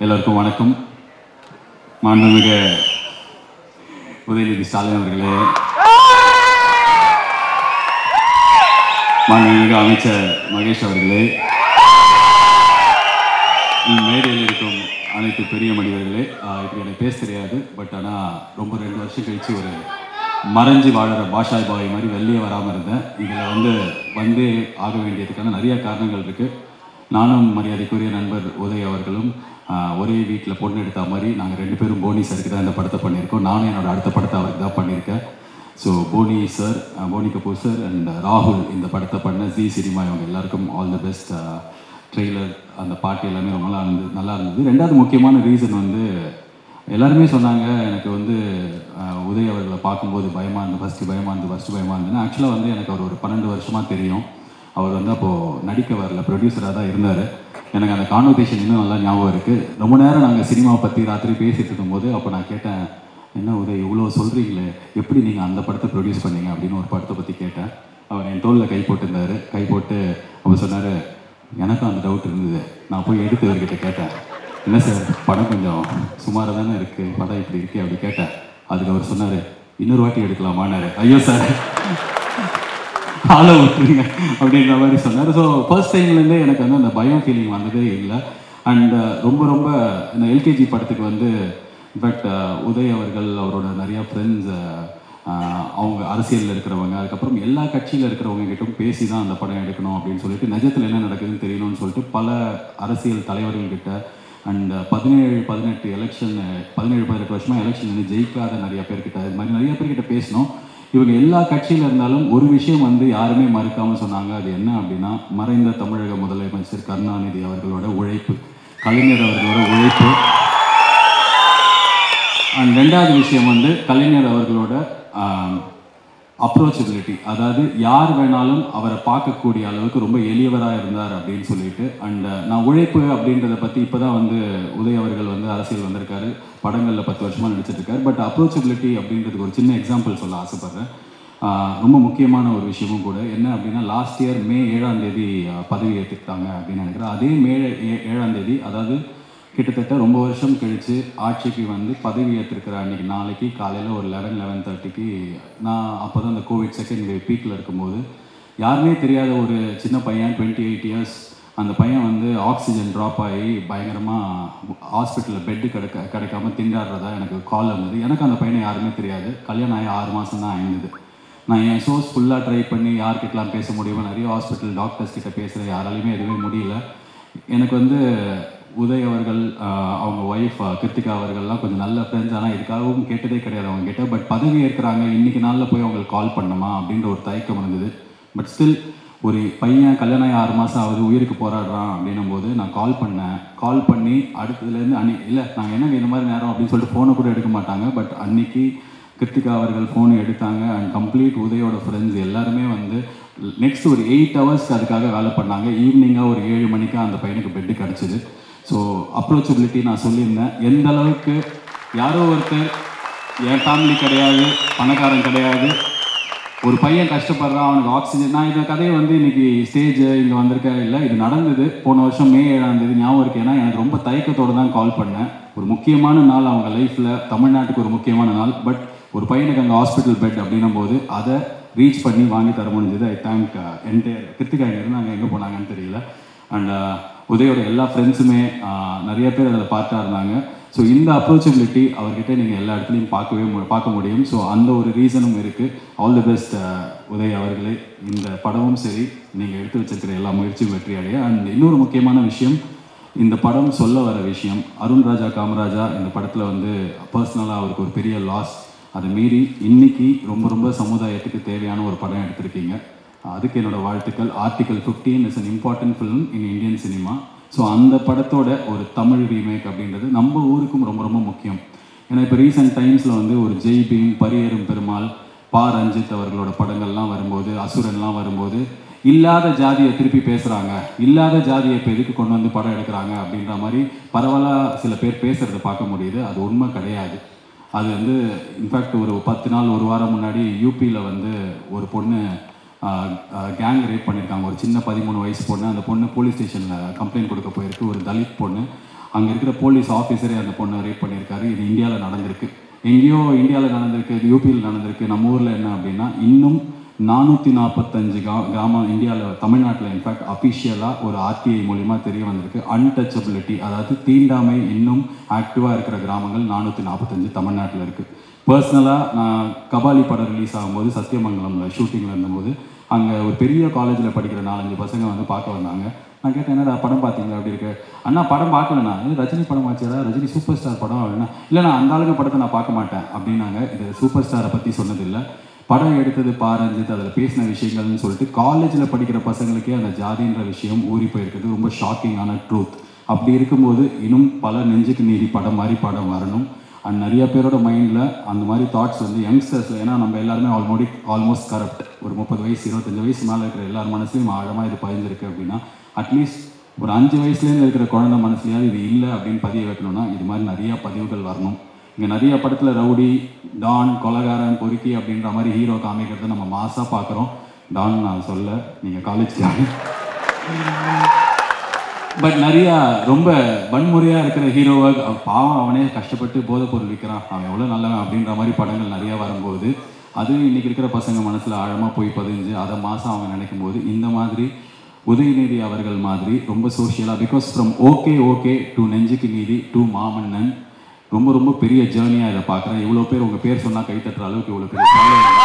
எல்லோருக்கும் வணக்கம். மாண்புமிகு உதயநிதி ஸ்டாலின் அவர்களே, மாண்புமிகு அமைச்சர் மகேஷ் அவர்களே, மேடையில் இருக்கும் அனைத்து பெரிய மனிதர்களே, இப்படி எனக்கு பேச தெரியாது. பட் ஆனால் ரொம்ப 2 வருஷம் கழித்து ஒரு மறைஞ்சு வாழற பாஷாய் பாய் மாதிரி வெளியே வராமல் இருந்தேன். இதில் வந்து ஆக வேண்டியதுக்கான நிறைய காரணங்கள் இருக்குது. நானும் மரியாதைக்குரிய நண்பர் உதய் அவர்களும் ஒரே வீட்டில் பொண்ணு எடுத்த மாதிரி நாங்கள் 2 பேரும் போனி சருக்கு தான் இந்த படத்தை பண்ணியிருக்கோம். நானும் என்னோடய அடுத்த படத்தை அவருக்கு தான் பண்ணியிருக்கேன். So Boney sir, Boney Kapoor sir and ராகுல் இந்த படத்தை பண்ண ஜி சினிமா இவங்க எல்லாருக்கும் ஆல் தி பெஸ்ட். ட்ரெய்லர் அந்த பாட்டு எல்லாமே ரொம்ப நல்லா இருந்தது. 2வது முக்கியமான ரீசன் எல்லாருமே சொன்னாங்க எனக்கு உதய் அவர்களை பார்க்கும்போது பயமாக இருந்து ஃபஸ்ட்டு பயமாக இருந்ததுன்னு. ஆக்சுவலாக எனக்கு அவர் ஒரு 12 வருஷமாக தெரியும். அவர் அப்போது நடிக்க வரல, ப்ரொடியூசராக தான் இருந்தார். எனக்கு அந்த கான்வர்சேஷன் இன்னும் நல்லா ஞாபகம் இருக்குது. ரொம்ப நேரம் நாங்கள் சினிமாவை பற்றி ராத்திரி பேசிகிட்டு இருக்கும்போது அப்போ நான் கேட்டேன், என்ன உதய் இவ்வளோ சொல்கிறீங்களே, எப்படி நீங்கள் அந்த படத்தை ப்ரொடியூஸ் பண்ணீங்க அப்படின்னு ஒரு படத்தை பற்றி கேட்டேன். அவர் என் தோளில் கை போட்டிருந்தார். கை போட்டு அவர் சொன்னார், எனக்கும் அந்த டவுட் இருந்தது. நான் போய் எடுத்தவர்கிட்ட கேட்டேன், என்ன சார் படம் கொஞ்சம் சுமாராக தானே இருக்குது, படம் இப்படி இருக்கே அப்படி கேட்டேன். அதுக்கு அவர் சொன்னார், இன்னொரு வாட்டி எடுக்கலாமான்னாரு. ஐயோ சார் ஆளை விட்டுருங்க அப்படின்ற மாதிரி சொன்னார். ஸோ ஃபர்ஸ்ட் டைம்லேருந்தே எனக்கு அந்த பயம் ஃபீலிங் வந்ததே இல்லை. அண்ட் ரொம்ப இந்த எல்கேஜி படத்துக்கு இன்ஃபேக்ட் உதய் அவர்கள் அவரோட நிறையா ஃப்ரெண்ட்ஸ், அவங்க அரசியலில் இருக்கிறவங்க, அதுக்கப்புறம் எல்லா கட்சியில் இருக்கிறவங்க கிட்டும் பேசி தான் அந்த படம் எடுக்கணும் அப்படின்னு சொல்லிட்டு, நிஜத்தில் என்ன நடக்குதுன்னு தெரியணும்னு சொல்லிட்டு பல அரசியல் தலைவர்கள்கிட்ட அண்ட் 17-18 எலெக்ஷன் 17-18 வருஷமாக எலெக்ஷன் ஜெயிக்காத நிறைய பேர்கிட்ட, இது மாதிரி நிறைய பேர்கிட்ட பேசணும். இவங்க எல்லா கட்சியில் இருந்தாலும் ஒரு விஷயம் யாருமே மறுக்காமல் சொன்னாங்க. அது என்ன அப்படின்னா, மறைந்த தமிழக முதலமைச்சர் கருணாநிதி அவர்களோட உழைப்பு, கலைஞர் அவர்களோட உழைப்பு. அண்ட் 2வது விஷயம் கலைஞர் அவர்களோட அப்ரோச்சபிலிட்டி, அதாவது யார் வேணாலும் அவரை பார்க்கக்கூடிய அளவுக்கு ரொம்ப எளியவராக இருந்தார் அப்படின்னு சொல்லிட்டு. அண்ட் நான் உழைப்பு அப்படின்றத பற்றி இப்போ தான் உதய் அவர்கள் அரசியல் வந்திருக்காரு, படங்களில் 10 வருஷமாக நடிச்சிட்ருக்காரு. பட் அப்ரோச்சபிலிட்டி அப்படின்றதுக்கு ஒரு சின்ன எக்ஸாம்பிள் சொல்ல ஆசைப்பட்றேன். ரொம்ப முக்கியமான ஒரு விஷயமும் கூட. என்ன அப்படின்னா, லாஸ்ட் இயர் May 7 பதவி ஏற்றுக்கிட்டாங்க அப்படின்னு நினைக்கிறேன். அதே May 7, அதாவது கிட்டத்தட்ட ரொம்ப வருஷம் கழித்து ஆட்சிக்கு பதவி ஏற்றிருக்கிற அன்றைக்கி நாளைக்கு காலையில் ஒரு 11-11:30 நான் அப்போ தான் அந்த கோவிட் செகண்ட் வேவ் பீக்கில் இருக்கும்போது, யாருமே தெரியாத ஒரு சின்ன பையன் 28 இயர்ஸ், அந்த பையன் ஆக்சிஜன் ட்ராப் ஆகி பயங்கரமாக ஹாஸ்பிட்டலில் பெட்டு கிடைக்காம திண்டாடுறதா எனக்கு கால் வந்தது. எனக்கு அந்த பையனை யாருமே தெரியாது. கல்யாணம் ஆகி 6 மாதம் தான் ஆயிருந்தது. நான் என் ஷோஸ் ஃபுல்லாக ட்ரை பண்ணி யார்கிட்டலாம் பேச முடியுமோ நிறைய ஹாஸ்பிட்டல் டாக்டர்ஸ் கிட்ட பேசுகிறேன், யாராலையுமே எதுவுமே முடியல. எனக்கு உதய் அவர்கள், அவங்க ஒய்ஃப் கிருத்திகா அவர்கள்லாம் கொஞ்சம் நல்ல ஃப்ரெண்ட்ஸ். ஆனால் இதுக்காகவும் கேட்டதே கிடையாது அவங்க கிட்ட. பட் பதவி ஏற்கிறாங்க, இன்றைக்கி நாளில் போய் அவங்களுக்கு கால் பண்ணணுமா அப்படின்ற ஒரு தயக்கம் இருந்தது. பட் ஸ்டில் ஒரு பையன் கல்யாணம் 6 மாதம் ஆகுது, உயிருக்கு போராடுறான் அப்படின்னும் போது நான் கால் பண்ணி அடுத்ததுலேருந்து இல்லை நாங்கள் என்ன இந்த மாதிரி நேரம் அப்படின்னு சொல்லிட்டு ஃபோனை கூட எடுக்க மாட்டாங்க. பட் அன்றைக்கி கிருத்திகா அவர்கள் ஃபோனை எடுத்தாங்க. அண்ட் கம்ப்ளீட் உதயோட ஃப்ரெண்ட்ஸ் எல்லாருமே நெக்ஸ்ட் ஒரு 8 ஹவர்ஸ்க்கு அதுக்காக வேலை பண்ணாங்க. ஈவினிங்காக ஒரு 7 மணிக்காக அந்த பையனுக்கு பெட்டு கிடச்சிது. ஸோ அப்ரோச்சபிலிட்டி நான் சொல்லியிருந்தேன். எந்த அளவுக்கு யாரோ ஒருத்தர், என் ஃபேமிலி கிடையாது, பணக்காரன் கிடையாது, ஒரு பையன் கஷ்டப்படுறான், அவனுக்கு ஆக்சிஜன். நான் இந்த கதையை இன்றைக்கி ஸ்டேஜ் இங்கே வந்திருக்கேன் இல்லை, இது நடந்தது போன வருஷம் May 7 ஞாபகம் இருக்கு. ஏன்னா எனக்கு ரொம்ப தயக்கத்தோடு தான் கால் பண்ணேன். ஒரு முக்கியமான நாள் அவங்க லைஃப்பில், தமிழ்நாட்டுக்கு ஒரு முக்கியமான நாள். பட் ஒரு பையனுக்கு அங்கே ஹாஸ்பிட்டல் பெட் அப்படின்னும் போது அதை ரீச் பண்ணி வாங்கி தர முடிஞ்சது. I thank entire Kiruthiga. இருந்தாங்க, எங்கே போனாங்கன்னு தெரியல. அண்ட் உதயோட எல்லா ஃப்ரெண்ட்ஸுமே நிறைய பேர் அதில் பார்ட்டாக இருந்தாங்க. ஸோ இந்த அப்ரோச்சபிலிட்டி அவர்கிட்ட நீங்கள் எல்லா இடத்துலையும் பார்க்க முடியும். ஸோ அந்த ஒரு ரீசனும் இருக்குது. ஆல் தி பெஸ்ட் உதய் அவர்களே. இந்த படமும் சரி, நீங்கள் எடுத்து வச்சிருக்கிற எல்லா முயற்சியும் வெற்றி அடைய. அண்ட் இன்னொரு முக்கியமான விஷயம், இந்த படம் சொல்ல வர விஷயம், அருண்ராஜா காமராஜா இந்த படத்தில் பர்சனலாக அவருக்கு ஒரு பெரிய லாஸ். அதை மீறி இன்னைக்கு ரொம்ப சமுதாயத்துக்கு தேவையான ஒரு படம் எடுத்திருக்கீங்க. அதுக்கு என்னோடய வாழ்த்துக்கள். Article 15 is an important film in Indian cinema. So அந்த படத்தோட ஒரு தமிழ் ரீமேக் அப்படின்றது நம்ம ஊருக்கும் ரொம்ப முக்கியம். ஏன்னா இப்போ ரீசெண்ட் டைம்ஸில் ஒரு ஜெய் பீம், பரியேறும் பெருமாள், பா ரஞ்சித் அவர்களோட படங்கள்லாம் வரும்போது, அசுரன்லாம் வரும்போது இல்லாத ஜாதியை திருப்பி பேசுகிறாங்க, இல்லாத ஜாதியை இப்போ எதுக்கு கொண்டு படம் எடுக்கிறாங்க அப்படின்ற மாதிரி பரவலாக சில பேர் பேசுகிறத பார்க்க முடியுது. அது உண்மை கிடையாது. அது இன்ஃபேக்ட் ஒரு 10 நாள் ஒரு வாரம் முன்னாடி யூபியில் ஒரு பொண்ணு கேங் ரேப் பண்ணியிருக்காங்க. ஒரு சின்ன 13 வயசு பொண்ணு. அந்த பொண்ணு போலீஸ் ஸ்டேஷனில் கம்ப்ளைண்ட் கொடுக்க போயிருக்கு. ஒரு தலித் பொண்ணு. அங்கே இருக்கிற போலீஸ் ஆஃபீஸரே அந்த பொண்ணை ரேப் பண்ணியிருக்காரு. இது இந்தியாவில் நடந்திருக்கு, எங்கேயோ இந்தியாவில் நடந்திருக்கு, இது யூபியில் நடந்திருக்கு. நம்ம ஊரில் என்ன அப்படின்னா இன்னும் 445 கிராமம் இந்தியாவில், தமிழ்நாட்டில் இன்ஃபேக்ட் அஃபிஷியலாக ஒரு ஆர்டிஐ மூலிமா தெரிய வந்திருக்கு. அன்டச்சபிலிட்டி, அதாவது தீண்டாமை இன்னும் ஆக்டிவாக இருக்கிற கிராமங்கள் 445 தமிழ்நாட்டில் இருக்குது. பர்சனலாக நான் கபாலி படம் ரிலீஸ் ஆகும்போது சத்தியமங்கலமில் ஷூட்டிங்கில் இருந்தபோது அங்கே ஒரு பெரிய காலேஜில் படிக்கிற 4-5 பசங்க வந்து பார்க்க வந்தாங்க. நான் கேட்டேன், என்னடா படம் பார்த்தீங்களா அப்படி இருக்கு? அண்ணா படம் பார்க்கலண்ணா, இது ரஜினி படம் ஆச்சுடா, ரஜினி சூப்பர் ஸ்டார் படம் அப்படின்னா, இல்லைண்ணா அந்த ஆளுங்க படத்தை நான் பார்க்க மாட்டேன் அப்படின்னாங்க. இது சூப்பர் ஸ்டாரை பற்றி சொன்னதில்லை, படம் எடுத்தது பாரஞ்சித், அதில் பேசின விஷயங்கள்னு சொல்லிட்டு காலேஜில் படிக்கிற பசங்களுக்கே அந்த ஜாதின்ற விஷயம் ஊறி போயிருக்குது. ரொம்ப ஷாக்கிங்கான ட்ரூத். அப்படி இருக்கும்போது இன்னும் பல நெஞ்சுக்கு நீதி படம் மாதிரி படம் வரணும். அண்ட் நிறைய பேரோட மைண்டில் அந்த மாதிரி தாட்ஸ் வந்து யங்ஸ்டர்ஸில், ஏன்னா நம்ம எல்லாருமே ஆல்மோஸ்ட் கரப்ட், ஒரு 30 வயசு 25 வயசு மேலே இருக்கிற எல்லார் மனசுலையும் ஆழமாக இது பதிஞ்சிருக்கு அப்படின்னா அட்லீஸ்ட் ஒரு 5 வயசுலேருந்து இருக்கிற குழந்தை மனசுலையாவது இது இல்லை அப்படின்னு பதிய வைக்கணும்னா இது மாதிரி நிறையா பதிவுகள் வரணும். இங்கே நிறைய படத்தில் ரவுடி, டான், கொலகாரன், பொறுக்கி அப்படின்ற மாதிரி ஹீரோ காமிக்கிறத நம்ம மாசாக பார்க்குறோம். டான் நான் சொல்ல, நீங்கள் காலேஜ் டான். பட் நிறையா ரொம்ப வன்முறையாக இருக்கிற ஹீரோவை பாவம் அவனே கஷ்டப்பட்டு போதைப் பொருள் விற்கிறான், அவன் எவ்வளோ நல்லவன் அப்படின்ற மாதிரி படங்கள் நிறையா வரும்போது அது இன்றைக்கி இருக்கிற பசங்க மனசில் ஆழமாக போய் பதிஞ்சு அதை மாதம் அவங்க நினைக்கும் போது இந்த மாதிரி உதயநிதி அவர்கள் மாதிரி ரொம்ப சோஷியலாக, because from okay to Nenjukku Needhi to மாமன்னன் ரொம்ப ரொம்ப பெரிய ஜேர்னியாக இதை பார்க்குறேன். இவ்வளோ பேர் உங்கள் பேர் சொன்னால் கை தட்டுற அளவுக்கு இவ்வளோ பெரிய ஃபாலோவிங்.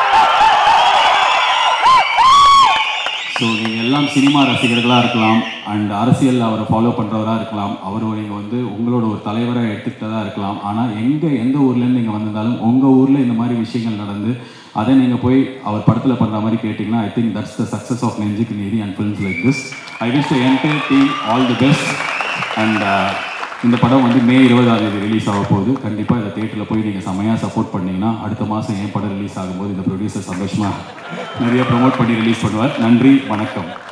ஸோ நீங்கள் எல்லாம் சினிமா ரசிகர்களாக இருக்கலாம் அண்ட் அரசியல் அவரை ஃபாலோ பண்ணுறவராக இருக்கலாம், அவர் நீங்கள் வந்து உங்களோட ஒரு தலைவராக எடுத்துக்கிட்டதாக இருக்கலாம். ஆனால் எந்த ஊர்லேருந்து நீங்கள் வந்திருந்தாலும் உங்கள் ஊரில் இந்த மாதிரி விஷயங்கள் நடந்து அதை நீங்கள் போய் அவர் படத்தில் பண்ணுற மாதிரி கேட்டிங்கன்னா I think that's the success of Nenjukku Needhi and films like this. I wish the entire team all the best. And இந்த படம் வந்து May 20 ரிலீஸ் ஆக போகுது. கண்டிப்பாக இந்த தியேட்டரில் போய் நீங்கள் செம்மையாக சப்போர்ட் பண்ணிங்கன்னா அடுத்த மாதம் என் படம் ரிலீஸ் ஆகும்போது இந்த ப்ரொடியூசர் சந்தோஷமாக நிறைய ப்ரொமோட் பண்ணி ரிலீஸ் பண்ணுவார். நன்றி, வணக்கம்.